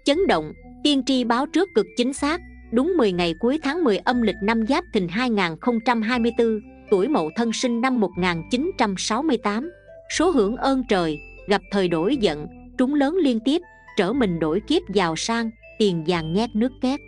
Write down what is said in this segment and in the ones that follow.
chấn động, tiên tri báo trước cực chính xác. Đúng 10 ngày cuối tháng 10 âm lịch năm Giáp Thìn 2024, tuổi Mậu Thân sinh năm 1968. Số hưởng ơn trời, gặp thời đổi giận, trúng lớn liên tiếp, trở mình đổi kiếp giàu sang, tiền vàng nhét nước két.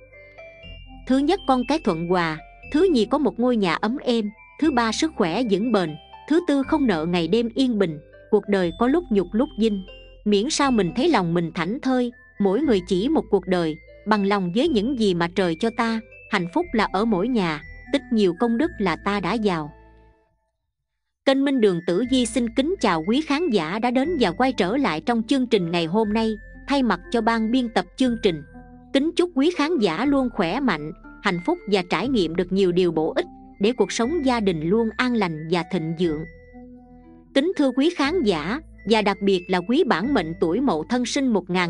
Thứ nhất, con cái thuận hòa. Thứ nhì, có một ngôi nhà ấm êm. Thứ ba, sức khỏe vững bền. Thứ tư, không nợ ngày đêm yên bình. Cuộc đời có lúc nhục lúc vinh, miễn sao mình thấy lòng mình thảnh thơi. Mỗi người chỉ một cuộc đời, bằng lòng với những gì mà trời cho ta. Hạnh phúc là ở mỗi nhà, tích nhiều công đức là ta đã giàu. Kênh Minh Đường Tử Vi xin kính chào quý khán giả đã đến và quay trở lại trong chương trình ngày hôm nay. Thay mặt cho ban biên tập chương trình, kính chúc quý khán giả luôn khỏe mạnh, hạnh phúc và trải nghiệm được nhiều điều bổ ích để cuộc sống gia đình luôn an lành và thịnh vượng. Kính thưa quý khán giả, và đặc biệt là quý bản mệnh tuổi Mậu Thân sinh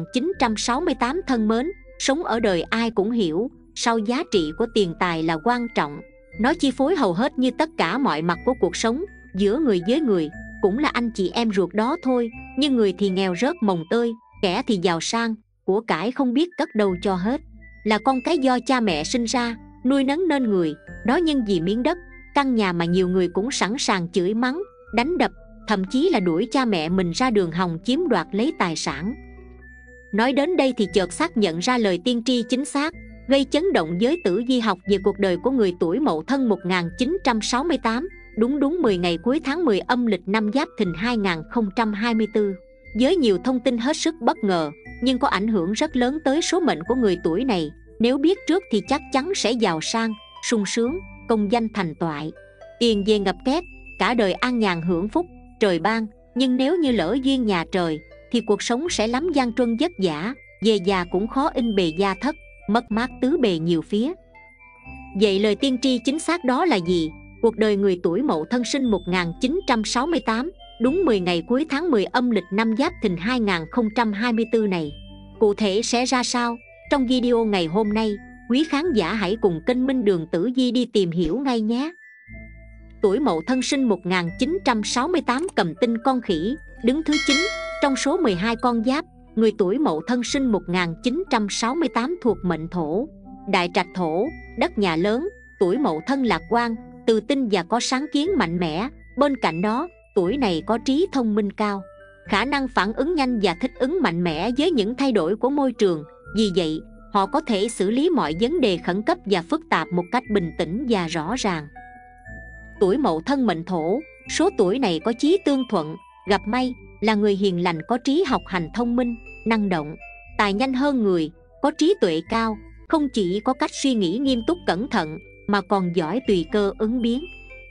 1968 thân mến, sống ở đời ai cũng hiểu, sau giá trị của tiền tài là quan trọng. Nó chi phối hầu hết như tất cả mọi mặt của cuộc sống. Giữa người với người, cũng là anh chị em ruột đó thôi, nhưng người thì nghèo rớt mồng tơi, kẻ thì giàu sang, của cải không biết cất đâu cho hết. Là con cái do cha mẹ sinh ra, nuôi nấng nên người, đó nhưng vì miếng đất, căn nhà mà nhiều người cũng sẵn sàng chửi mắng, đánh đập, thậm chí là đuổi cha mẹ mình ra đường hòng chiếm đoạt lấy tài sản. Nói đến đây thì chợt xác nhận ra lời tiên tri chính xác, gây chấn động giới tử vi học về cuộc đời của người tuổi Mậu Thân 1968. Đúng 10 ngày cuối tháng 10 âm lịch năm Giáp Thìn 2024. Với nhiều thông tin hết sức bất ngờ, nhưng có ảnh hưởng rất lớn tới số mệnh của người tuổi này. Nếu biết trước thì chắc chắn sẽ giàu sang, sung sướng, công danh thành toại, tiền về ngập két, cả đời an nhàn hưởng phúc trời ban. Nhưng nếu như lỡ duyên nhà trời thì cuộc sống sẽ lắm gian truân vất vả, về già cũng khó in bề gia thất, mất mát tứ bề nhiều phía. Vậy lời tiên tri chính xác đó là gì? Cuộc đời người tuổi Mậu Thân sinh 1968, đúng 10 ngày cuối tháng 10 âm lịch năm Giáp Thìn 2024 này, cụ thể sẽ ra sao? Trong video ngày hôm nay, quý khán giả hãy cùng kênh Minh Đường Tử Vi đi tìm hiểu ngay nhé. Tuổi Mậu Thân sinh 1968 cầm tinh con khỉ, đứng thứ 9 trong số 12 con giáp. Người tuổi Mậu Thân sinh 1968 thuộc mệnh Thổ, đại trạch thổ, đất nhà lớn. Tuổi Mậu Thân lạc quan, tự tin và có sáng kiến mạnh mẽ. Bên cạnh đó, tuổi này có trí thông minh cao, khả năng phản ứng nhanh và thích ứng mạnh mẽ với những thay đổi của môi trường. Vì vậy, họ có thể xử lý mọi vấn đề khẩn cấp và phức tạp một cách bình tĩnh và rõ ràng. Tuổi Mậu Thân mệnh Thổ, số tuổi này có chí tương thuận, gặp may, là người hiền lành, có trí học hành thông minh, năng động, tài nhanh hơn người, có trí tuệ cao, không chỉ có cách suy nghĩ nghiêm túc cẩn thận mà còn giỏi tùy cơ ứng biến.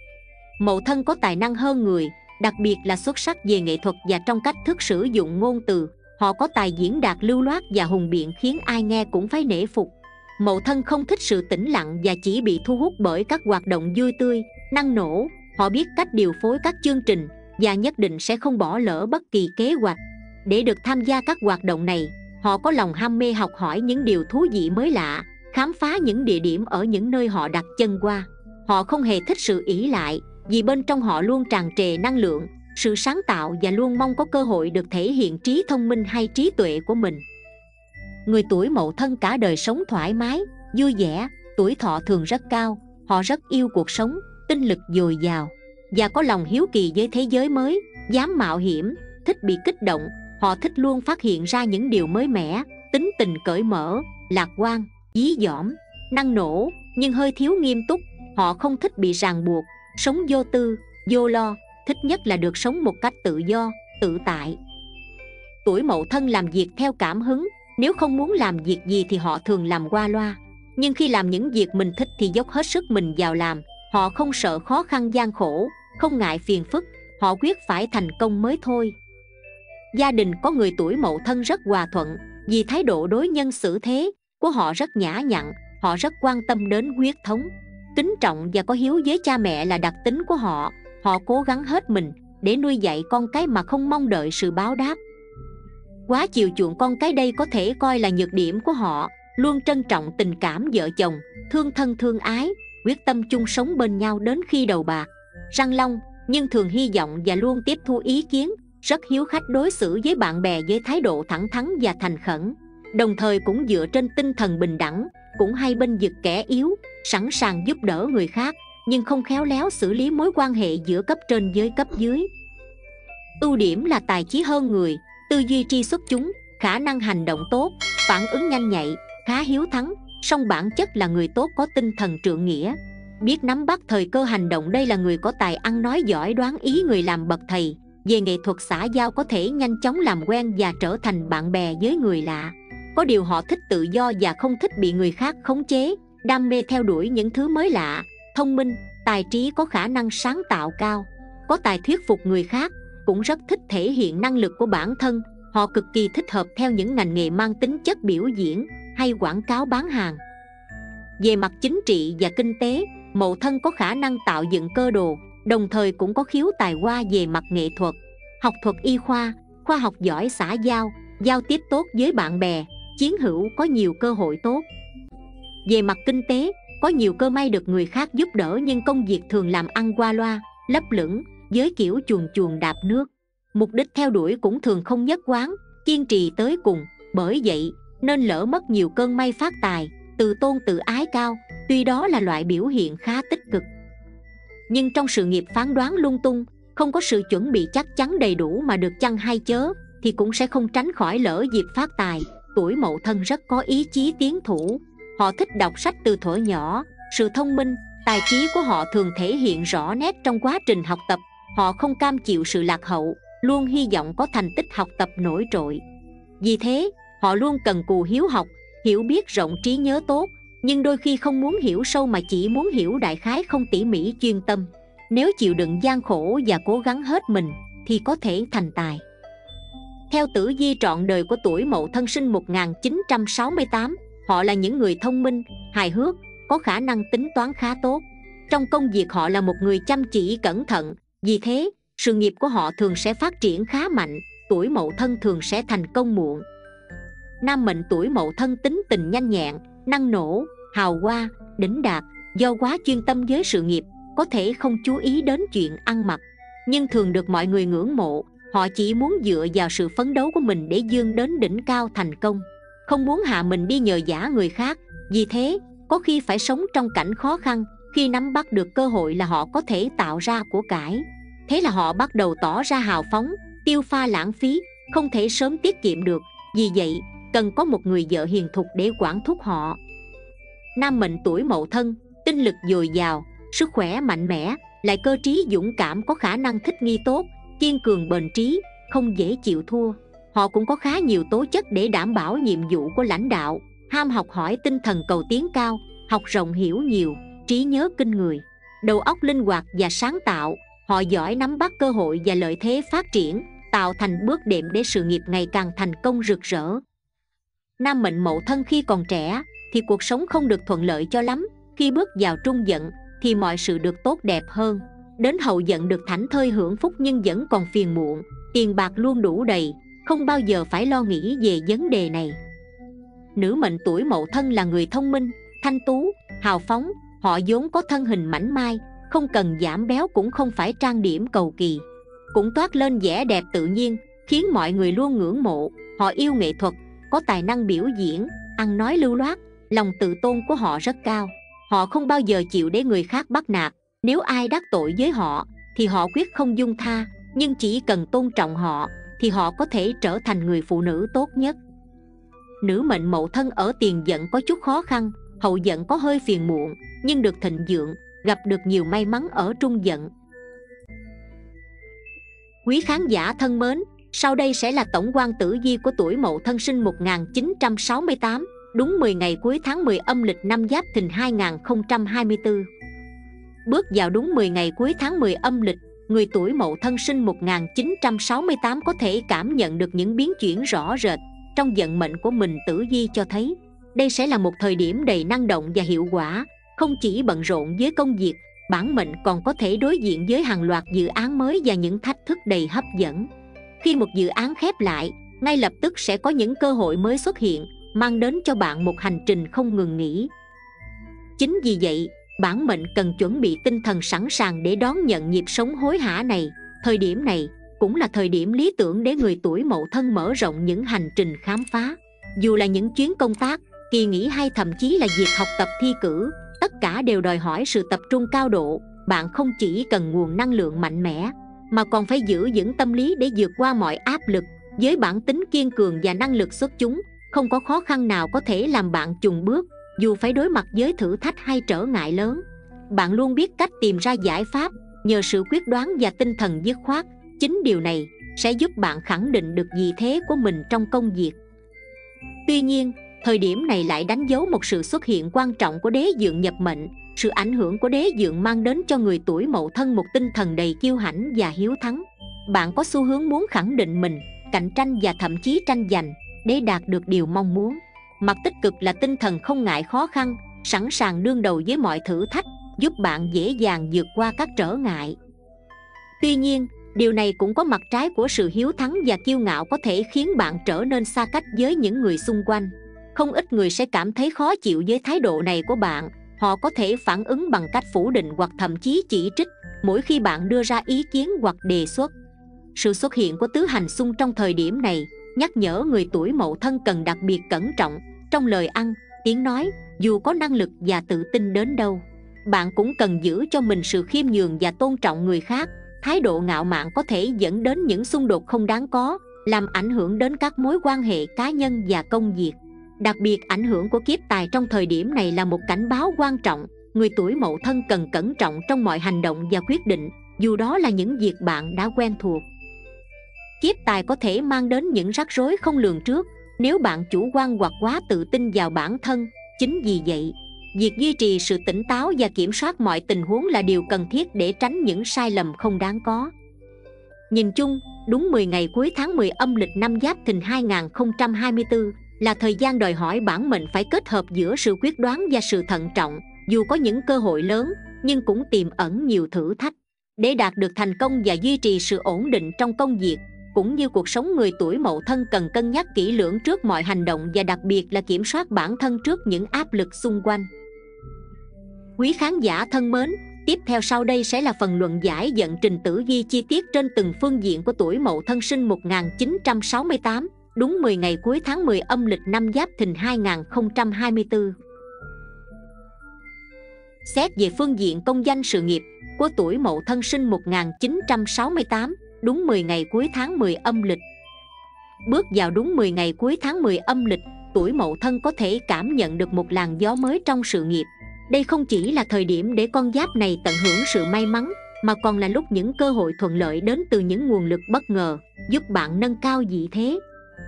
Mậu Thân có tài năng hơn người, đặc biệt là xuất sắc về nghệ thuật và trong cách thức sử dụng ngôn từ. Họ có tài diễn đạt lưu loát và hùng biện khiến ai nghe cũng phải nể phục. Mậu Thân không thích sự tĩnh lặng và chỉ bị thu hút bởi các hoạt động vui tươi, năng nổ. Họ biết cách điều phối các chương trình và nhất định sẽ không bỏ lỡ bất kỳ kế hoạch. Để được tham gia các hoạt động này, họ có lòng ham mê học hỏi những điều thú vị mới lạ, khám phá những địa điểm ở những nơi họ đặt chân qua. Họ không hề thích sự ỷ lại, vì bên trong họ luôn tràn trề năng lượng, sự sáng tạo và luôn mong có cơ hội được thể hiện trí thông minh hay trí tuệ của mình. Người tuổi Mậu Thân cả đời sống thoải mái, vui vẻ, tuổi thọ thường rất cao. Họ rất yêu cuộc sống, tinh lực dồi dào và có lòng hiếu kỳ với thế giới mới, dám mạo hiểm, thích bị kích động. Họ thích luôn phát hiện ra những điều mới mẻ, tính tình cởi mở, lạc quan, dí dỏm, năng nổ, nhưng hơi thiếu nghiêm túc. Họ không thích bị ràng buộc, sống vô tư, vô lo, thích nhất là được sống một cách tự do, tự tại. Tuổi Mậu Thân làm việc theo cảm hứng, nếu không muốn làm việc gì thì họ thường làm qua loa. Nhưng khi làm những việc mình thích thì dốc hết sức mình vào làm. Họ không sợ khó khăn gian khổ, không ngại phiền phức, họ quyết phải thành công mới thôi. Gia đình có người tuổi Mậu Thân rất hòa thuận, vì thái độ đối nhân xử thế của họ rất nhã nhặn. Họ rất quan tâm đến huyết thống, kính trọng và có hiếu với cha mẹ là đặc tính của họ. Họ cố gắng hết mình để nuôi dạy con cái mà không mong đợi sự báo đáp. Quá chiều chuộng con cái đây có thể coi là nhược điểm của họ. Luôn trân trọng tình cảm vợ chồng, thương thân thương ái, quyết tâm chung sống bên nhau đến khi đầu bạc răng long, nhưng thường hy vọng và luôn tiếp thu ý kiến. Rất hiếu khách, đối xử với bạn bè với thái độ thẳng thắn và thành khẩn. đồng thời cũng dựa trên tinh thần bình đẳng, cũng hay bênh vực kẻ yếu, sẵn sàng giúp đỡ người khác, nhưng không khéo léo xử lý mối quan hệ giữa cấp trên với cấp dưới. Ưu điểm là tài trí hơn người, tư duy tri xuất chúng, khả năng hành động tốt, phản ứng nhanh nhạy, khá hiếu thắng, song bản chất là người tốt có tinh thần trượng nghĩa, biết nắm bắt thời cơ hành động. Đây là người có tài ăn nói giỏi, đoán ý người làm bậc thầy. Về nghệ thuật xã giao có thể nhanh chóng làm quen và trở thành bạn bè với người lạ. Có điều họ thích tự do và không thích bị người khác khống chế, đam mê theo đuổi những thứ mới lạ. Thông minh, tài trí, có khả năng sáng tạo cao, có tài thuyết phục người khác, cũng rất thích thể hiện năng lực của bản thân. Họ cực kỳ thích hợp theo những ngành nghề mang tính chất biểu diễn hay quảng cáo bán hàng. Về mặt chính trị và kinh tế, Mậu Thân có khả năng tạo dựng cơ đồ, đồng thời cũng có khiếu tài hoa về mặt nghệ thuật, học thuật y khoa, khoa học giỏi xã giao, giao tiếp tốt với bạn bè, chiến hữu, có nhiều cơ hội tốt. Về mặt kinh tế, có nhiều cơ may được người khác giúp đỡ, nhưng công việc thường làm ăn qua loa, lấp lửng, với kiểu chuồn chuồn đạp nước. Mục đích theo đuổi cũng thường không nhất quán, kiên trì tới cùng. Bởi vậy nên lỡ mất nhiều cơn may phát tài. Tự tôn tự ái cao, tuy đó là loại biểu hiện khá tích cực, nhưng trong sự nghiệp phán đoán lung tung, không có sự chuẩn bị chắc chắn đầy đủ mà được chăng hay chớ, thì cũng sẽ không tránh khỏi lỡ dịp phát tài. Tuổi Mậu Thân rất có ý chí tiến thủ, họ thích đọc sách từ thuở nhỏ. Sự thông minh, tài trí của họ thường thể hiện rõ nét trong quá trình học tập. Họ không cam chịu sự lạc hậu, luôn hy vọng có thành tích học tập nổi trội. Vì thế họ luôn cần cù hiếu học, hiểu biết rộng, trí nhớ tốt, nhưng đôi khi không muốn hiểu sâu mà chỉ muốn hiểu đại khái, không tỉ mỉ chuyên tâm. Nếu chịu đựng gian khổ và cố gắng hết mình thì có thể thành tài. Theo tử vi trọn đời của tuổi Mậu Thân sinh 1968, họ là những người thông minh, hài hước, có khả năng tính toán khá tốt. Trong công việc họ là một người chăm chỉ cẩn thận, vì thế sự nghiệp của họ thường sẽ phát triển khá mạnh. Tuổi Mậu Thân thường sẽ thành công muộn. Nam mệnh tuổi Mậu Thân tính tình nhanh nhẹn, năng nổ, hào hoa, đỉnh đạt. Do quá chuyên tâm với sự nghiệp, có thể không chú ý đến chuyện ăn mặc, nhưng thường được mọi người ngưỡng mộ. Họ chỉ muốn dựa vào sự phấn đấu của mình để vươn đến đỉnh cao thành công, không muốn hạ mình đi nhờ vả người khác. Vì thế có khi phải sống trong cảnh khó khăn. Khi nắm bắt được cơ hội là họ có thể tạo ra của cải. Thế là họ bắt đầu tỏ ra hào phóng, tiêu pha lãng phí, không thể sớm tiết kiệm được. Vì vậy cần có một người vợ hiền thục để quản thúc họ. Nam mệnh tuổi Mậu Thân tinh lực dồi dào, sức khỏe mạnh mẽ, lại cơ trí dũng cảm, có khả năng thích nghi tốt, kiên cường bền trí, không dễ chịu thua. Họ cũng có khá nhiều tố chất để đảm bảo nhiệm vụ của lãnh đạo, ham học hỏi, tinh thần cầu tiến cao, học rộng hiểu nhiều, trí nhớ kinh người, đầu óc linh hoạt và sáng tạo. Họ giỏi nắm bắt cơ hội và lợi thế phát triển, tạo thành bước đệm để sự nghiệp ngày càng thành công rực rỡ. Nam mệnh Mậu Thân khi còn trẻ thì cuộc sống không được thuận lợi cho lắm. Khi bước vào trung dận thì mọi sự được tốt đẹp hơn. Đến hậu dận được thảnh thơi hưởng phúc, nhưng vẫn còn phiền muộn, tiền bạc luôn đủ đầy, không bao giờ phải lo nghĩ về vấn đề này. Nữ mệnh tuổi Mậu Thân là người thông minh, thanh tú, hào phóng. Họ vốn có thân hình mảnh mai, không cần giảm béo, cũng không phải trang điểm cầu kỳ, cũng toát lên vẻ đẹp tự nhiên, khiến mọi người luôn ngưỡng mộ. Họ yêu nghệ thuật, có tài năng biểu diễn, ăn nói lưu loát, lòng tự tôn của họ rất cao. Họ không bao giờ chịu để người khác bắt nạt. Nếu ai đắc tội với họ thì họ quyết không dung tha, nhưng chỉ cần tôn trọng họ thì họ có thể trở thành người phụ nữ tốt nhất. Nữ mệnh Mậu Thân ở tiền dận có chút khó khăn, hậu dận có hơi phiền muộn, nhưng được thịnh vượng, gặp được nhiều may mắn ở trung dận. Quý khán giả thân mến, sau đây sẽ là tổng quan tử vi của tuổi Mậu Thân sinh 1968, đúng 10 ngày cuối tháng 10 âm lịch năm Giáp Thìn 2024. Bước vào đúng 10 ngày cuối tháng 10 âm lịch, người tuổi Mậu Thân sinh 1968 có thể cảm nhận được những biến chuyển rõ rệt trong vận mệnh của mình. Tử vi cho thấy đây sẽ là một thời điểm đầy năng động và hiệu quả. Không chỉ bận rộn với công việc, bản mệnh còn có thể đối diện với hàng loạt dự án mới và những thách thức đầy hấp dẫn. Khi một dự án khép lại, ngay lập tức sẽ có những cơ hội mới xuất hiện, mang đến cho bạn một hành trình không ngừng nghỉ. Chính vì vậy, bản mệnh cần chuẩn bị tinh thần sẵn sàng để đón nhận nhịp sống hối hả này. Thời điểm này cũng là thời điểm lý tưởng để người tuổi Mậu Thân mở rộng những hành trình khám phá. Dù là những chuyến công tác, kỳ nghỉ hay thậm chí là việc học tập thi cử, tất cả đều đòi hỏi sự tập trung cao độ. Bạn không chỉ cần nguồn năng lượng mạnh mẽ, mà còn phải giữ vững tâm lý để vượt qua mọi áp lực. Với bản tính kiên cường và năng lực xuất chúng, không có khó khăn nào có thể làm bạn chùn bước, dù phải đối mặt với thử thách hay trở ngại lớn. Bạn luôn biết cách tìm ra giải pháp nhờ sự quyết đoán và tinh thần dứt khoát. Chính điều này sẽ giúp bạn khẳng định được vị thế của mình trong công việc. Tuy nhiên, thời điểm này lại đánh dấu một sự xuất hiện quan trọng của đế vượng nhập mệnh. Sự ảnh hưởng của đế vượng mang đến cho người tuổi Mậu Thân một tinh thần đầy kiêu hãnh và hiếu thắng. Bạn có xu hướng muốn khẳng định mình, cạnh tranh và thậm chí tranh giành để đạt được điều mong muốn. Mặt tích cực là tinh thần không ngại khó khăn, sẵn sàng đương đầu với mọi thử thách, giúp bạn dễ dàng vượt qua các trở ngại. Tuy nhiên, điều này cũng có mặt trái của sự hiếu thắng và kiêu ngạo, có thể khiến bạn trở nên xa cách với những người xung quanh. Không ít người sẽ cảm thấy khó chịu với thái độ này của bạn. Họ có thể phản ứng bằng cách phủ định hoặc thậm chí chỉ trích mỗi khi bạn đưa ra ý kiến hoặc đề xuất. Sự xuất hiện của tứ hành xung trong thời điểm này nhắc nhở người tuổi Mậu Thân cần đặc biệt cẩn trọng trong lời ăn, tiếng nói. Dù có năng lực và tự tin đến đâu, bạn cũng cần giữ cho mình sự khiêm nhường và tôn trọng người khác. Thái độ ngạo mạn có thể dẫn đến những xung đột không đáng có, làm ảnh hưởng đến các mối quan hệ cá nhân và công việc. Đặc biệt, ảnh hưởng của kiếp tài trong thời điểm này là một cảnh báo quan trọng. Người tuổi Mậu Thân cần cẩn trọng trong mọi hành động và quyết định, dù đó là những việc bạn đã quen thuộc. Kiếp tài có thể mang đến những rắc rối không lường trước nếu bạn chủ quan hoặc quá tự tin vào bản thân. Chính vì vậy, việc duy trì sự tỉnh táo và kiểm soát mọi tình huống là điều cần thiết để tránh những sai lầm không đáng có. Nhìn chung, đúng 10 ngày cuối tháng 10 âm lịch năm Giáp Thìn 2024 là thời gian đòi hỏi bản mệnh phải kết hợp giữa sự quyết đoán và sự thận trọng. Dù có những cơ hội lớn, nhưng cũng tiềm ẩn nhiều thử thách. Để đạt được thành công và duy trì sự ổn định trong công việc cũng như cuộc sống, người tuổi Mậu Thân cần cân nhắc kỹ lưỡng trước mọi hành động và đặc biệt là kiểm soát bản thân trước những áp lực xung quanh. Quý khán giả thân mến, tiếp theo sau đây sẽ là phần luận giải dẫn trình tử vi chi tiết trên từng phương diện của tuổi Mậu Thân sinh 1968, đúng 10 ngày cuối tháng 10 âm lịch năm Giáp Thìn 2024. Xét về phương diện công danh sự nghiệp của tuổi Mậu Thân sinh 1968, đúng 10 ngày cuối tháng 10 âm lịch. Bước vào đúng 10 ngày cuối tháng 10 âm lịch, tuổi Mậu Thân có thể cảm nhận được một làn gió mới trong sự nghiệp. Đây không chỉ là thời điểm để con giáp này tận hưởng sự may mắn, mà còn là lúc những cơ hội thuận lợi đến từ những nguồn lực bất ngờ, giúp bạn nâng cao vị thế.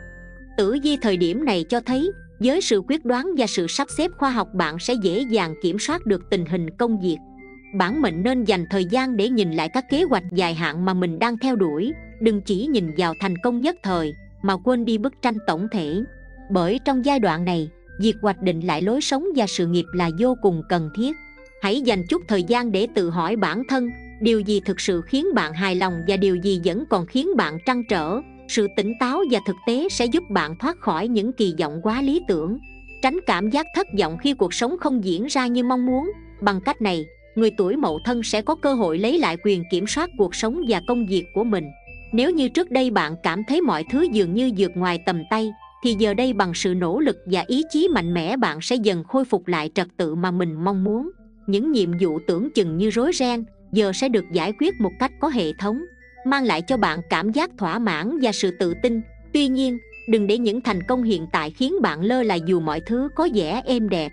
Tử vi thời điểm này cho thấy, với sự quyết đoán và sự sắp xếp khoa học, bạn sẽ dễ dàng kiểm soát được tình hình công việc. Bản mệnh nên dành thời gian để nhìn lại các kế hoạch dài hạn mà mình đang theo đuổi. Đừng chỉ nhìn vào thành công nhất thời mà quên đi bức tranh tổng thể. Bởi trong giai đoạn này, việc hoạch định lại lối sống và sự nghiệp là vô cùng cần thiết. Hãy dành chút thời gian để tự hỏi bản thân, điều gì thực sự khiến bạn hài lòng và điều gì vẫn còn khiến bạn trăn trở. Sự tỉnh táo và thực tế sẽ giúp bạn thoát khỏi những kỳ vọng quá lý tưởng, tránh cảm giác thất vọng khi cuộc sống không diễn ra như mong muốn. Bằng cách này, người tuổi Mậu Thân sẽ có cơ hội lấy lại quyền kiểm soát cuộc sống và công việc của mình. Nếu như trước đây bạn cảm thấy mọi thứ dường như vượt ngoài tầm tay, thì giờ đây bằng sự nỗ lực và ý chí mạnh mẽ, bạn sẽ dần khôi phục lại trật tự mà mình mong muốn. Những nhiệm vụ tưởng chừng như rối ren giờ sẽ được giải quyết một cách có hệ thống, mang lại cho bạn cảm giác thỏa mãn và sự tự tin. Tuy nhiên, đừng để những thành công hiện tại khiến bạn lơ là dù mọi thứ có vẻ êm đẹp.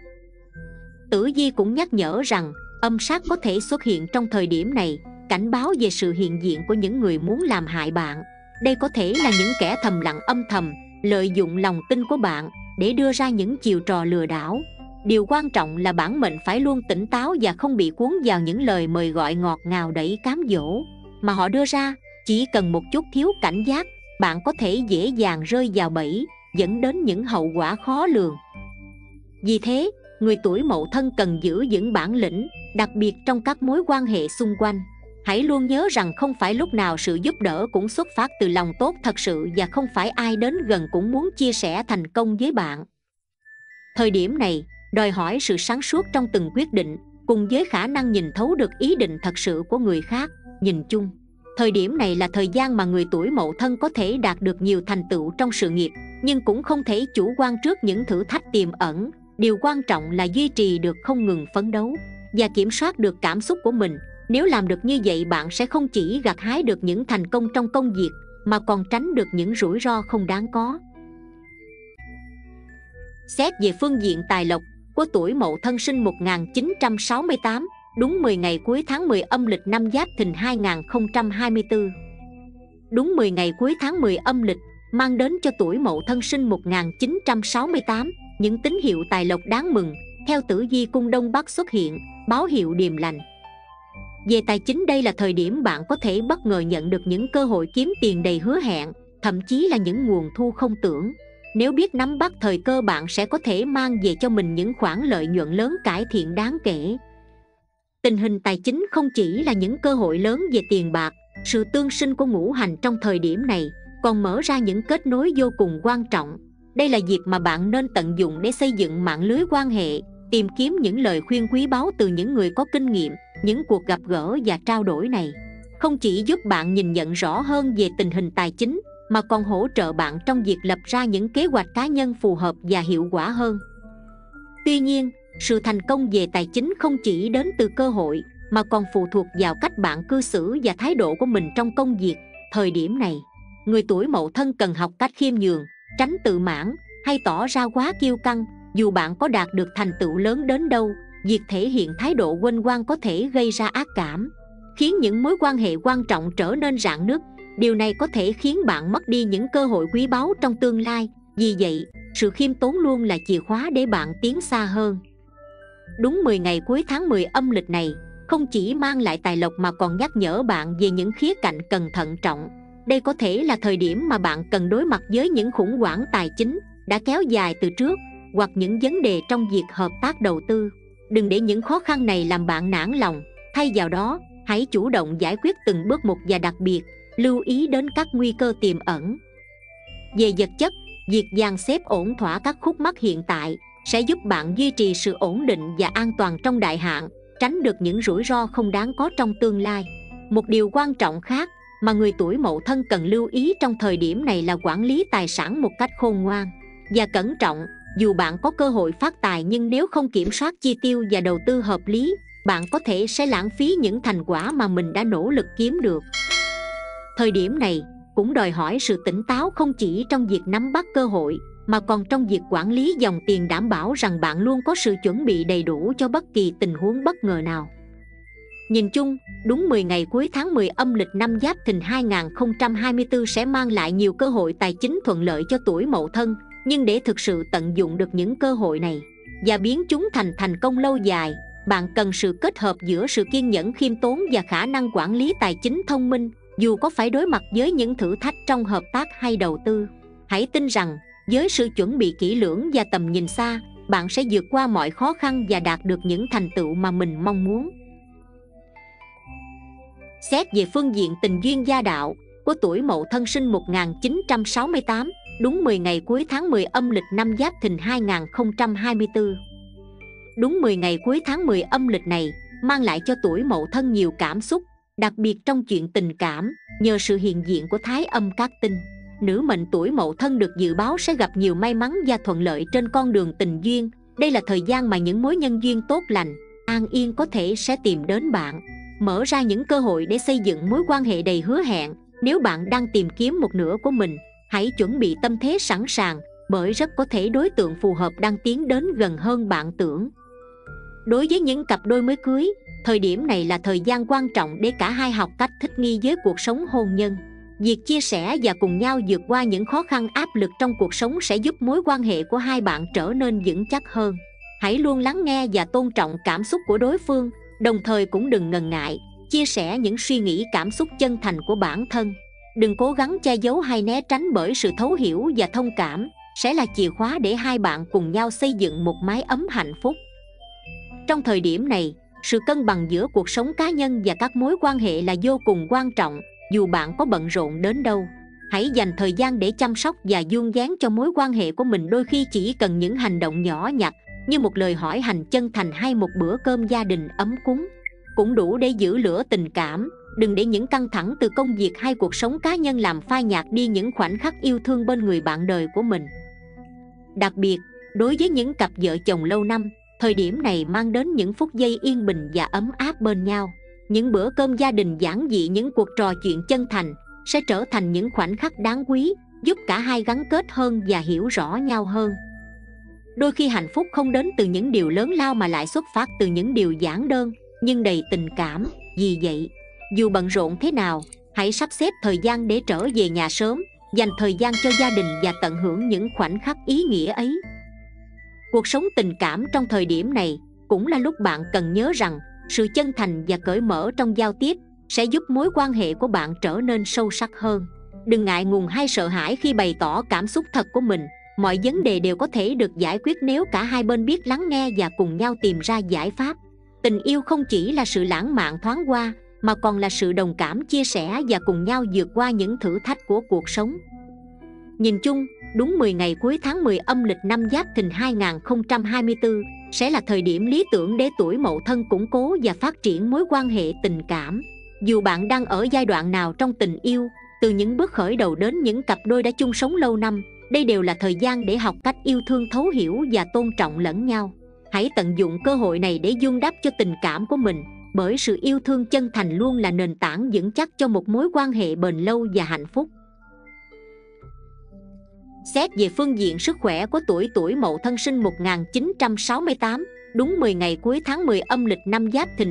Tử vi cũng nhắc nhở rằng âm sát có thể xuất hiện trong thời điểm này, cảnh báo về sự hiện diện của những người muốn làm hại bạn. Đây có thể là những kẻ thầm lặng âm thầm, lợi dụng lòng tin của bạn để đưa ra những chiêu trò lừa đảo. Điều quan trọng là bản mệnh phải luôn tỉnh táo và không bị cuốn vào những lời mời gọi ngọt ngào đầy cám dỗ mà họ đưa ra. Chỉ cần một chút thiếu cảnh giác, bạn có thể dễ dàng rơi vào bẫy, dẫn đến những hậu quả khó lường. Vì thế, người tuổi Mậu Thân cần giữ vững bản lĩnh, đặc biệt trong các mối quan hệ xung quanh. Hãy luôn nhớ rằng không phải lúc nào sự giúp đỡ cũng xuất phát từ lòng tốt thật sự, và không phải ai đến gần cũng muốn chia sẻ thành công với bạn. Thời điểm này đòi hỏi sự sáng suốt trong từng quyết định, cùng với khả năng nhìn thấu được ý định thật sự của người khác. Nhìn chung, thời điểm này là thời gian mà người tuổi Mậu Thân có thể đạt được nhiều thành tựu trong sự nghiệp, nhưng cũng không thể chủ quan trước những thử thách tiềm ẩn. Điều quan trọng là duy trì được không ngừng phấn đấu và kiểm soát được cảm xúc của mình. Nếu làm được như vậy, bạn sẽ không chỉ gặt hái được những thành công trong công việc mà còn tránh được những rủi ro không đáng có. Xét về phương diện tài lộc của tuổi Mậu Thân sinh 1968, đúng 10 ngày cuối tháng 10 âm lịch năm Giáp Thìn 2024. Đúng 10 ngày cuối tháng 10 âm lịch mang đến cho tuổi Mậu Thân sinh 1968 những tín hiệu tài lộc đáng mừng. Theo tử vi cung Đông Bắc xuất hiện báo hiệu điềm lành. Về tài chính, đây là thời điểm bạn có thể bất ngờ nhận được những cơ hội kiếm tiền đầy hứa hẹn, thậm chí là những nguồn thu không tưởng. Nếu biết nắm bắt thời cơ, bạn sẽ có thể mang về cho mình những khoản lợi nhuận lớn, cải thiện đáng kể. Tình hình tài chính không chỉ là những cơ hội lớn về tiền bạc, sự tương sinh của ngũ hành trong thời điểm này còn mở ra những kết nối vô cùng quan trọng. Đây là dịp mà bạn nên tận dụng để xây dựng mạng lưới quan hệ, tìm kiếm những lời khuyên quý báu từ những người có kinh nghiệm. Những cuộc gặp gỡ và trao đổi này không chỉ giúp bạn nhìn nhận rõ hơn về tình hình tài chính, mà còn hỗ trợ bạn trong việc lập ra những kế hoạch cá nhân phù hợp và hiệu quả hơn. Tuy nhiên, sự thành công về tài chính không chỉ đến từ cơ hội, mà còn phụ thuộc vào cách bạn cư xử và thái độ của mình trong công việc. Thời điểm này, người tuổi Mậu Thân cần học cách khiêm nhường, tránh tự mãn hay tỏ ra quá kiêu căng. Dù bạn có đạt được thành tựu lớn đến đâu, việc thể hiện thái độ huênh hoang có thể gây ra ác cảm, khiến những mối quan hệ quan trọng trở nên rạn nứt. Điều này có thể khiến bạn mất đi những cơ hội quý báu trong tương lai. Vì vậy, sự khiêm tốn luôn là chìa khóa để bạn tiến xa hơn. Đúng 10 ngày cuối tháng 10 âm lịch này không chỉ mang lại tài lộc mà còn nhắc nhở bạn về những khía cạnh cần thận trọng. Đây có thể là thời điểm mà bạn cần đối mặt với những khủng hoảng tài chính đã kéo dài từ trước, hoặc những vấn đề trong việc hợp tác đầu tư. Đừng để những khó khăn này làm bạn nản lòng. Thay vào đó, hãy chủ động giải quyết từng bước một, và đặc biệt lưu ý đến các nguy cơ tiềm ẩn. Về vật chất, việc dàn xếp ổn thỏa các khúc mắc hiện tại sẽ giúp bạn duy trì sự ổn định và an toàn trong đại hạn, tránh được những rủi ro không đáng có trong tương lai. Một điều quan trọng khác mà người tuổi Mậu Thân cần lưu ý trong thời điểm này là quản lý tài sản một cách khôn ngoan và cẩn trọng. Dù bạn có cơ hội phát tài, nhưng nếu không kiểm soát chi tiêu và đầu tư hợp lý, bạn có thể sẽ lãng phí những thành quả mà mình đã nỗ lực kiếm được. Thời điểm này cũng đòi hỏi sự tỉnh táo không chỉ trong việc nắm bắt cơ hội, mà còn trong việc quản lý dòng tiền, đảm bảo rằng bạn luôn có sự chuẩn bị đầy đủ cho bất kỳ tình huống bất ngờ nào. Nhìn chung, đúng 10 ngày cuối tháng 10 âm lịch năm Giáp Thìn 2024 sẽ mang lại nhiều cơ hội tài chính thuận lợi cho tuổi Mậu Thân. Nhưng để thực sự tận dụng được những cơ hội này và biến chúng thành thành công lâu dài, bạn cần sự kết hợp giữa sự kiên nhẫn, khiêm tốn và khả năng quản lý tài chính thông minh. Dù có phải đối mặt với những thử thách trong hợp tác hay đầu tư, hãy tin rằng với sự chuẩn bị kỹ lưỡng và tầm nhìn xa, bạn sẽ vượt qua mọi khó khăn và đạt được những thành tựu mà mình mong muốn. Xét về phương diện tình duyên gia đạo của tuổi Mậu Thân sinh 1968, đúng 10 ngày cuối tháng 10 âm lịch năm Giáp Thìn 2024. Đúng 10 ngày cuối tháng 10 âm lịch này mang lại cho tuổi Mậu Thân nhiều cảm xúc, đặc biệt trong chuyện tình cảm, nhờ sự hiện diện của thái âm cát tinh. Nữ mệnh tuổi Mậu Thân được dự báo sẽ gặp nhiều may mắn và thuận lợi trên con đường tình duyên. Đây là thời gian mà những mối nhân duyên tốt lành, an yên có thể sẽ tìm đến bạn, mở ra những cơ hội để xây dựng mối quan hệ đầy hứa hẹn. Nếu bạn đang tìm kiếm một nửa của mình, hãy chuẩn bị tâm thế sẵn sàng, bởi rất có thể đối tượng phù hợp đang tiến đến gần hơn bạn tưởng. Đối với những cặp đôi mới cưới, thời điểm này là thời gian quan trọng để cả hai học cách thích nghi với cuộc sống hôn nhân. Việc chia sẻ và cùng nhau vượt qua những khó khăn, áp lực trong cuộc sống sẽ giúp mối quan hệ của hai bạn trở nên vững chắc hơn. Hãy luôn lắng nghe và tôn trọng cảm xúc của đối phương, đồng thời cũng đừng ngần ngại chia sẻ những suy nghĩ, cảm xúc chân thành của bản thân. Đừng cố gắng che giấu hay né tránh, bởi sự thấu hiểu và thông cảm sẽ là chìa khóa để hai bạn cùng nhau xây dựng một mái ấm hạnh phúc. Trong thời điểm này, sự cân bằng giữa cuộc sống cá nhân và các mối quan hệ là vô cùng quan trọng. Dù bạn có bận rộn đến đâu, hãy dành thời gian để chăm sóc và vun vén cho mối quan hệ của mình. Đôi khi chỉ cần những hành động nhỏ nhặt như một lời hỏi han chân thành hay một bữa cơm gia đình ấm cúng cũng đủ để giữ lửa tình cảm Đừng để những căng thẳng từ công việc hay cuộc sống cá nhân làm phai nhạt đi những khoảnh khắc yêu thương bên người bạn đời của mình. Đặc biệt, đối với những cặp vợ chồng lâu năm, thời điểm này mang đến những phút giây yên bình và ấm áp bên nhau. Những bữa cơm gia đình giản dị, những cuộc trò chuyện chân thành sẽ trở thành những khoảnh khắc đáng quý, giúp cả hai gắn kết hơn và hiểu rõ nhau hơn. Đôi khi hạnh phúc không đến từ những điều lớn lao mà lại xuất phát từ những điều giản đơn nhưng đầy tình cảm. Vì vậy, dù bận rộn thế nào, hãy sắp xếp thời gian để trở về nhà sớm, dành thời gian cho gia đình và tận hưởng những khoảnh khắc ý nghĩa ấy. Cuộc sống tình cảm trong thời điểm này cũng là lúc bạn cần nhớ rằng sự chân thành và cởi mở trong giao tiếp sẽ giúp mối quan hệ của bạn trở nên sâu sắc hơn. Đừng ngại ngùng hay sợ hãi khi bày tỏ cảm xúc thật của mình. Mọi vấn đề đều có thể được giải quyết nếu cả hai bên biết lắng nghe và cùng nhau tìm ra giải pháp. Tình yêu không chỉ là sự lãng mạn thoáng qua, mà còn là sự đồng cảm, chia sẻ và cùng nhau vượt qua những thử thách của cuộc sống. Nhìn chung, đúng 10 ngày cuối tháng 10 âm lịch năm Giáp Thìn 2024 sẽ là thời điểm lý tưởng để tuổi Mậu Thân củng cố và phát triển mối quan hệ tình cảm. Dù bạn đang ở giai đoạn nào trong tình yêu, từ những bước khởi đầu đến những cặp đôi đã chung sống lâu năm, đây đều là thời gian để học cách yêu thương, thấu hiểu và tôn trọng lẫn nhau. Hãy tận dụng cơ hội này để vun đắp cho tình cảm của mình, bởi sự yêu thương chân thành luôn là nền tảng vững chắc cho một mối quan hệ bền lâu và hạnh phúc. Xét về phương diện sức khỏe của tuổi Mậu Thân sinh 1968, đúng 10 ngày cuối tháng 10 âm lịch năm Giáp Thìn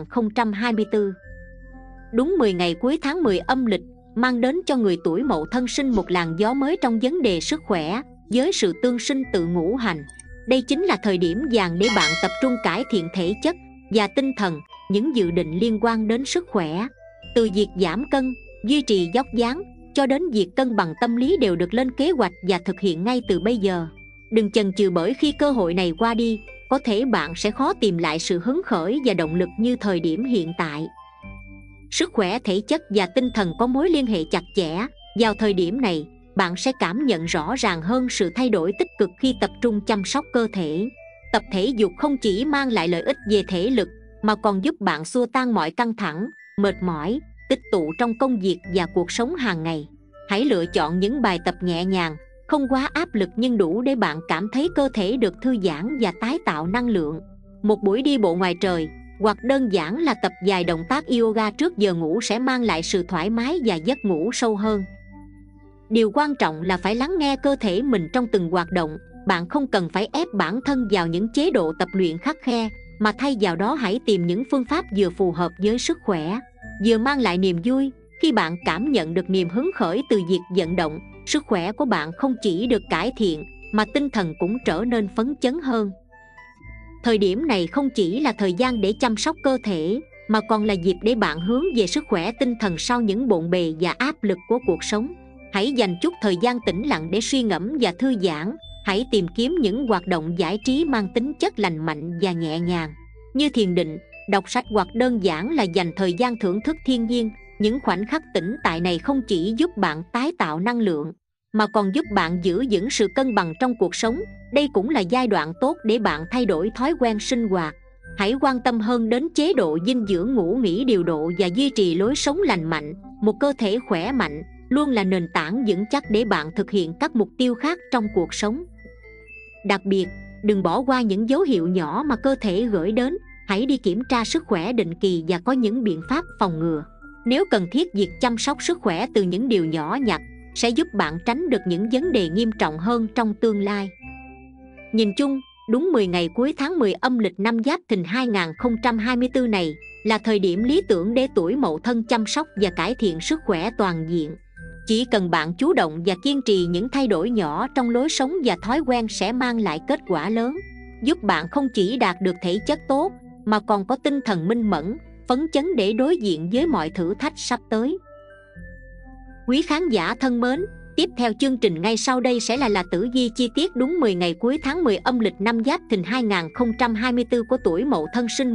2024. Đúng 10 ngày cuối tháng 10 âm lịch mang đến cho người tuổi Mậu Thân sinh một làn gió mới trong vấn đề sức khỏe, với sự tương sinh tự ngũ hành. Đây chính là thời điểm vàng để bạn tập trung cải thiện thể chất và tinh thần. Những dự định liên quan đến sức khỏe, từ việc giảm cân, duy trì vóc dáng cho đến việc cân bằng tâm lý đều được lên kế hoạch và thực hiện ngay từ bây giờ. Đừng chần chừ, bởi khi cơ hội này qua đi, có thể bạn sẽ khó tìm lại sự hứng khởi và động lực như thời điểm hiện tại. Sức khỏe thể chất và tinh thần có mối liên hệ chặt chẽ. Vào thời điểm này, bạn sẽ cảm nhận rõ ràng hơn sự thay đổi tích cực khi tập trung chăm sóc cơ thể. Tập thể dục không chỉ mang lại lợi ích về thể lực, mà còn giúp bạn xua tan mọi căng thẳng, mệt mỏi, tích tụ trong công việc và cuộc sống hàng ngày. Hãy lựa chọn những bài tập nhẹ nhàng, không quá áp lực nhưng đủ để bạn cảm thấy cơ thể được thư giãn và tái tạo năng lượng. Một buổi đi bộ ngoài trời, hoặc đơn giản là tập vài động tác yoga trước giờ ngủ sẽ mang lại sự thoải mái và giấc ngủ sâu hơn. Điều quan trọng là phải lắng nghe cơ thể mình trong từng hoạt động. Bạn không cần phải ép bản thân vào những chế độ tập luyện khắt khe, mà thay vào đó hãy tìm những phương pháp vừa phù hợp với sức khỏe, vừa mang lại niềm vui. Khi bạn cảm nhận được niềm hứng khởi từ việc vận động, sức khỏe của bạn không chỉ được cải thiện, mà tinh thần cũng trở nên phấn chấn hơn. Thời điểm này không chỉ là thời gian để chăm sóc cơ thể, mà còn là dịp để bạn hướng về sức khỏe tinh thần sau những bộn bề và áp lực của cuộc sống. Hãy dành chút thời gian tĩnh lặng để suy ngẫm và thư giãn. Hãy tìm kiếm những hoạt động giải trí mang tính chất lành mạnh và nhẹ nhàng, như thiền định, đọc sách hoặc đơn giản là dành thời gian thưởng thức thiên nhiên. Những khoảnh khắc tĩnh tại này không chỉ giúp bạn tái tạo năng lượng, mà còn giúp bạn giữ vững sự cân bằng trong cuộc sống. Đây cũng là giai đoạn tốt để bạn thay đổi thói quen sinh hoạt. Hãy quan tâm hơn đến chế độ dinh dưỡng, ngủ nghỉ điều độ và duy trì lối sống lành mạnh. Một cơ thể khỏe mạnh luôn là nền tảng vững chắc để bạn thực hiện các mục tiêu khác trong cuộc sống. Đặc biệt, đừng bỏ qua những dấu hiệu nhỏ mà cơ thể gửi đến. Hãy đi kiểm tra sức khỏe định kỳ và có những biện pháp phòng ngừa. Nếu cần thiết, việc chăm sóc sức khỏe từ những điều nhỏ nhặt sẽ giúp bạn tránh được những vấn đề nghiêm trọng hơn trong tương lai. Nhìn chung, đúng 10 ngày cuối tháng 10 âm lịch năm Giáp Thìn 2024 này là thời điểm lý tưởng để tuổi Mậu Thân chăm sóc và cải thiện sức khỏe toàn diện. Chỉ cần bạn chủ động và kiên trì, những thay đổi nhỏ trong lối sống và thói quen sẽ mang lại kết quả lớn, giúp bạn không chỉ đạt được thể chất tốt, mà còn có tinh thần minh mẫn, phấn chấn để đối diện với mọi thử thách sắp tới. Quý khán giả thân mến, tiếp theo chương trình ngay sau đây sẽ là tử vi chi tiết đúng 10 ngày cuối tháng 10 âm lịch năm Giáp Thìn 2024 của tuổi Mậu Thân sinh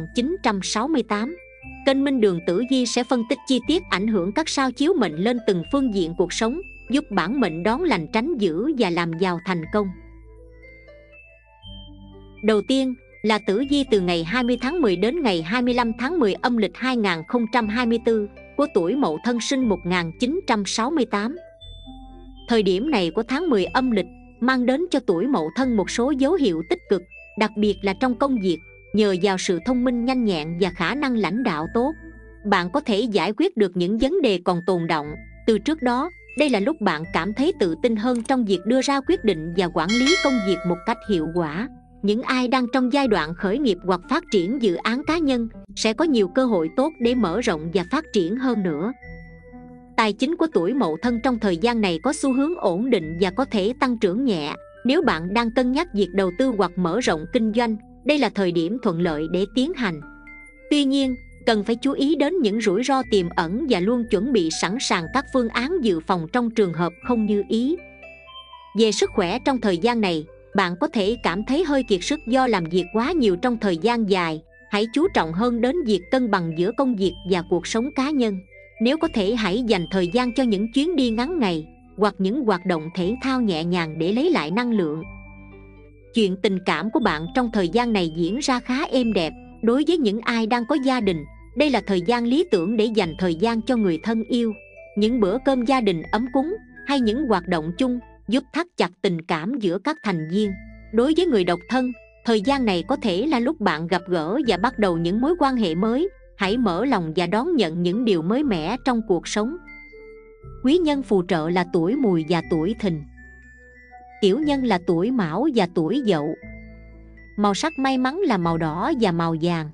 1968. Kênh Minh Đường Tử Vi sẽ phân tích chi tiết ảnh hưởng các sao chiếu mệnh lên từng phương diện cuộc sống, giúp bản mệnh đón lành, tránh dữ và làm giàu thành công. Đầu tiên là tử vi từ ngày 20 tháng 10 đến ngày 25 tháng 10 âm lịch 2024 của tuổi Mậu Thân sinh 1968. Thời điểm này của tháng 10 âm lịch mang đến cho tuổi Mậu Thân một số dấu hiệu tích cực, đặc biệt là trong công việc. Nhờ vào sự thông minh nhanh nhẹn và khả năng lãnh đạo tốt, bạn có thể giải quyết được những vấn đề còn tồn đọng từ trước đó. Đây là lúc bạn cảm thấy tự tin hơn trong việc đưa ra quyết định và quản lý công việc một cách hiệu quả. Những ai đang trong giai đoạn khởi nghiệp hoặc phát triển dự án cá nhân sẽ có nhiều cơ hội tốt để mở rộng và phát triển hơn nữa. Tài chính của tuổi Mậu Thân trong thời gian này có xu hướng ổn định và có thể tăng trưởng nhẹ. Nếu bạn đang cân nhắc việc đầu tư hoặc mở rộng kinh doanh, đây là thời điểm thuận lợi để tiến hành. Tuy nhiên, cần phải chú ý đến những rủi ro tiềm ẩn và luôn chuẩn bị sẵn sàng các phương án dự phòng trong trường hợp không như ý. Về sức khỏe trong thời gian này, bạn có thể cảm thấy hơi kiệt sức do làm việc quá nhiều trong thời gian dài. Hãy chú trọng hơn đến việc cân bằng giữa công việc và cuộc sống cá nhân. Nếu có thể, hãy dành thời gian cho những chuyến đi ngắn ngày hoặc những hoạt động thể thao nhẹ nhàng để lấy lại năng lượng. Chuyện tình cảm của bạn trong thời gian này diễn ra khá êm đẹp. Đối với những ai đang có gia đình, đây là thời gian lý tưởng để dành thời gian cho người thân yêu. Những bữa cơm gia đình ấm cúng hay những hoạt động chung giúp thắt chặt tình cảm giữa các thành viên. Đối với người độc thân, thời gian này có thể là lúc bạn gặp gỡ và bắt đầu những mối quan hệ mới. Hãy mở lòng và đón nhận những điều mới mẻ trong cuộc sống. Quý nhân phù trợ là tuổi Mùi và tuổi Thìn. Tiểu nhân là tuổi Mão và tuổi Dậu. Màu sắc may mắn là màu đỏ và màu vàng.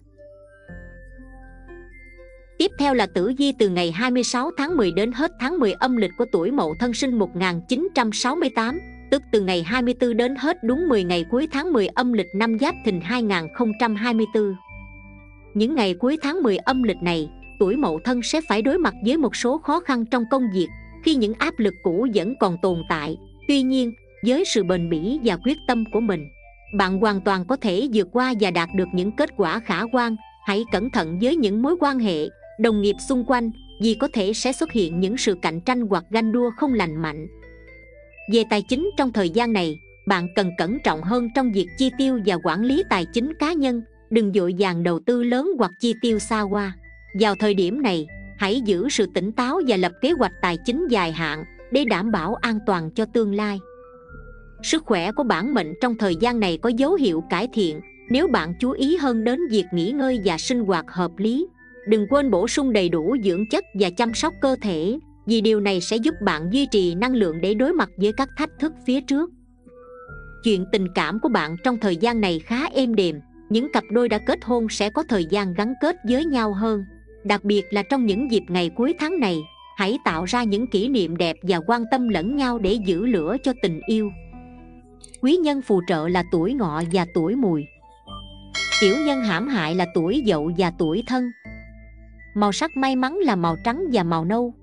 Tiếp theo là tử vi từ ngày 26 tháng 10 đến hết tháng 10 âm lịch của tuổi Mậu Thân sinh 1968, tức từ ngày 24 đến hết đúng 10 ngày cuối tháng 10 âm lịch năm Giáp Thìn 2024. Những ngày cuối tháng 10 âm lịch này, tuổi Mậu Thân sẽ phải đối mặt với một số khó khăn trong công việc khi những áp lực cũ vẫn còn tồn tại. Tuy nhiên, với sự bền bỉ và quyết tâm của mình, bạn hoàn toàn có thể vượt qua và đạt được những kết quả khả quan. Hãy cẩn thận với những mối quan hệ, đồng nghiệp xung quanh, vì có thể sẽ xuất hiện những sự cạnh tranh hoặc ganh đua không lành mạnh. Về tài chính trong thời gian này, bạn cần cẩn trọng hơn trong việc chi tiêu và quản lý tài chính cá nhân. Đừng vội vàng đầu tư lớn hoặc chi tiêu xa hoa. Vào thời điểm này, hãy giữ sự tỉnh táo và lập kế hoạch tài chính dài hạn để đảm bảo an toàn cho tương lai. Sức khỏe của bản mệnh trong thời gian này có dấu hiệu cải thiện nếu bạn chú ý hơn đến việc nghỉ ngơi và sinh hoạt hợp lý. Đừng quên bổ sung đầy đủ dưỡng chất và chăm sóc cơ thể, vì điều này sẽ giúp bạn duy trì năng lượng để đối mặt với các thách thức phía trước. Chuyện tình cảm của bạn trong thời gian này khá êm đềm. Những cặp đôi đã kết hôn sẽ có thời gian gắn kết với nhau hơn. Đặc biệt là trong những dịp ngày cuối tháng này, hãy tạo ra những kỷ niệm đẹp và quan tâm lẫn nhau để giữ lửa cho tình yêu. Quý nhân phù trợ là tuổi Ngọ và tuổi Mùi. Tiểu nhân hãm hại là tuổi Dậu và tuổi Thân. Màu sắc may mắn là màu trắng và màu nâu.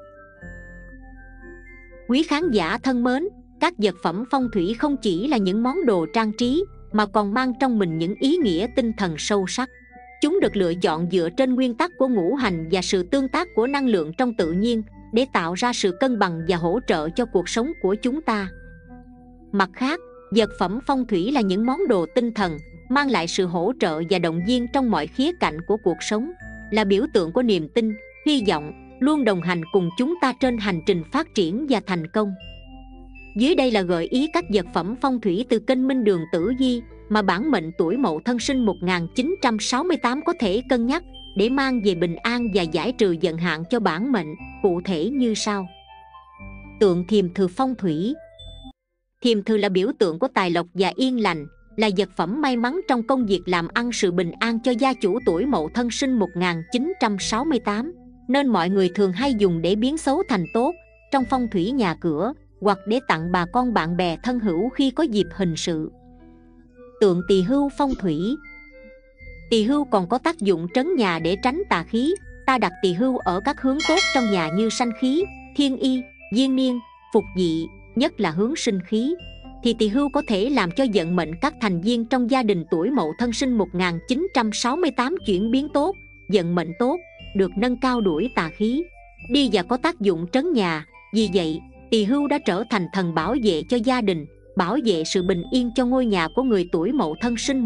Quý khán giả thân mến, các vật phẩm phong thủy không chỉ là những món đồ trang trí mà còn mang trong mình những ý nghĩa tinh thần sâu sắc. Chúng được lựa chọn dựa trên nguyên tắc của ngũ hành và sự tương tác của năng lượng trong tự nhiên để tạo ra sự cân bằng và hỗ trợ cho cuộc sống của chúng ta. Mặt khác, vật phẩm phong thủy là những món đồ tinh thần, mang lại sự hỗ trợ và động viên trong mọi khía cạnh của cuộc sống, là biểu tượng của niềm tin, hy vọng, luôn đồng hành cùng chúng ta trên hành trình phát triển và thành công. Dưới đây là gợi ý các vật phẩm phong thủy từ kênh Minh Đường Tử Vi mà bản mệnh tuổi Mậu Thân sinh 1968 có thể cân nhắc để mang về bình an và giải trừ vận hạn cho bản mệnh, cụ thể như sau. Tượng thiềm thử phong thủy. Thiềm thử là biểu tượng của tài lộc và yên lành, là vật phẩm may mắn trong công việc làm ăn, sự bình an cho gia chủ tuổi Mậu Thân sinh 1968, nên mọi người thường hay dùng để biến xấu thành tốt trong phong thủy nhà cửa, hoặc để tặng bà con bạn bè thân hữu khi có dịp hình sự. Tượng tỳ hưu phong thủy. Tỳ hưu còn có tác dụng trấn nhà để tránh tà khí. Ta đặt tỳ hưu ở các hướng tốt trong nhà như sanh khí, thiên y, diên niên, phục dị, nhất là hướng sinh khí, thì tỳ hưu có thể làm cho vận mệnh các thành viên trong gia đình tuổi Mậu Thân sinh 1968 chuyển biến tốt, vận mệnh tốt, được nâng cao đuổi tà khí đi và có tác dụng trấn nhà. Vì vậy, tỳ hưu đã trở thành thần bảo vệ cho gia đình, bảo vệ sự bình yên cho ngôi nhà của người tuổi Mậu Thân sinh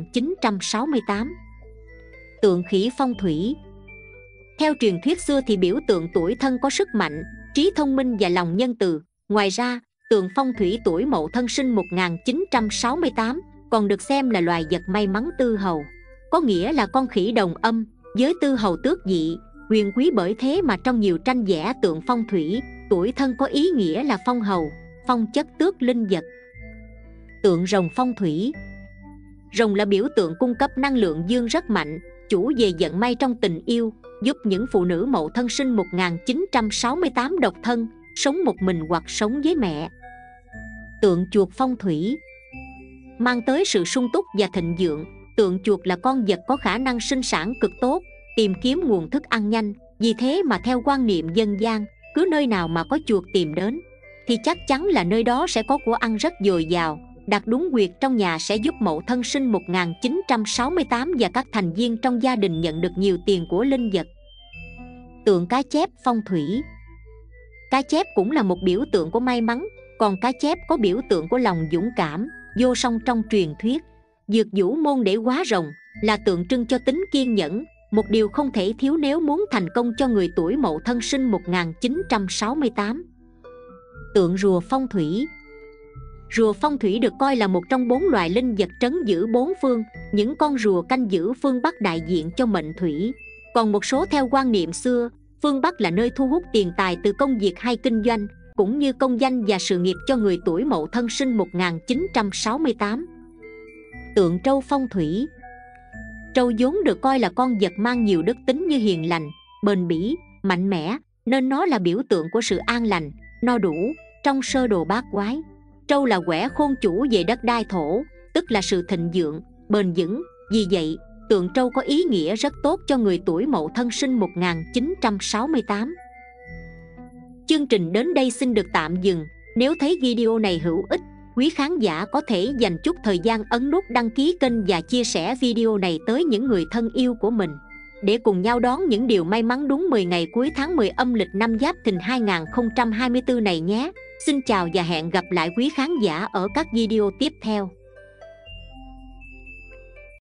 1968. Tượng khỉ phong thủy. Theo truyền thuyết xưa thì biểu tượng tuổi Thân có sức mạnh, trí thông minh và lòng nhân từ. Ngoài ra, tượng phong thủy tuổi Mậu Thân sinh 1968 còn được xem là loài vật may mắn tư hầu, có nghĩa là con khỉ đồng âm với tư hầu tước dị, huyền quý. Bởi thế mà trong nhiều tranh vẽ tượng phong thủy, tuổi Thân có ý nghĩa là phong hầu, phong chất tước linh vật. Tượng rồng phong thủy. Rồng là biểu tượng cung cấp năng lượng dương rất mạnh, chủ về vận may trong tình yêu, giúp những phụ nữ Mậu Thân sinh 1968 độc thân, sống một mình hoặc sống với mẹ. Tượng chuột phong thủy. Mang tới sự sung túc và thịnh vượng, tượng chuột là con vật có khả năng sinh sản cực tốt, tìm kiếm nguồn thức ăn nhanh. Vì thế mà theo quan niệm dân gian, cứ nơi nào mà có chuột tìm đến thì chắc chắn là nơi đó sẽ có của ăn rất dồi dào. Đặt đúng huyệt trong nhà sẽ giúp Mậu Thân sinh 1968 và các thành viên trong gia đình nhận được nhiều tiền của linh vật. Tượng cá chép phong thủy. Cá chép cũng là một biểu tượng của may mắn, còn cá chép có biểu tượng của lòng dũng cảm, vô song trong truyền thuyết. Dược vũ môn để hóa rồng là tượng trưng cho tính kiên nhẫn, một điều không thể thiếu nếu muốn thành công cho người tuổi Mậu Thân sinh 1968. Tượng rùa phong thủy. Rùa phong thủy được coi là một trong 4 loài linh vật trấn giữ bốn phương. Những con rùa canh giữ phương Bắc đại diện cho mệnh thủy. Còn một số theo quan niệm xưa, phương Bắc là nơi thu hút tiền tài từ công việc hay kinh doanh, cũng như công danh và sự nghiệp cho người tuổi Mậu Thân sinh 1968. Tượng trâu phong thủy. Trâu vốn được coi là con vật mang nhiều đức tính như hiền lành, bền bỉ, mạnh mẽ, nên nó là biểu tượng của sự an lành, no đủ trong sơ đồ bát quái. Trâu là quẻ khôn chủ về đất đai thổ, tức là sự thịnh vượng, bền vững. Vì vậy, tượng trâu có ý nghĩa rất tốt cho người tuổi Mậu Thân sinh 1968. Chương trình đến đây xin được tạm dừng. Nếu thấy video này hữu ích, quý khán giả có thể dành chút thời gian ấn nút đăng ký kênh và chia sẻ video này tới những người thân yêu của mình, để cùng nhau đón những điều may mắn đúng 10 ngày cuối tháng 10 âm lịch năm Giáp Thìn 2024 này nhé. Xin chào và hẹn gặp lại quý khán giả ở các video tiếp theo.